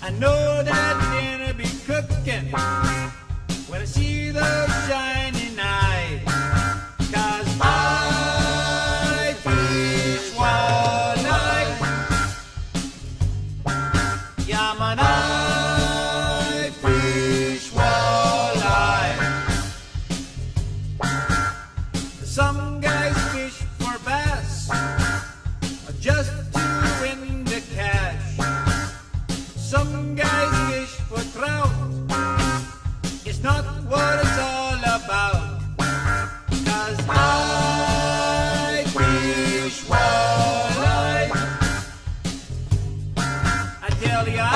I know that dinner be cooking when I see those shining eyes. 'Cause I fish walleye. Yeah, man, I fish walleye. Some guys fish for bass just to win the cash. Some guys fish for trout. It's not what it's all about. 'Cause I fish walleye. I tell you,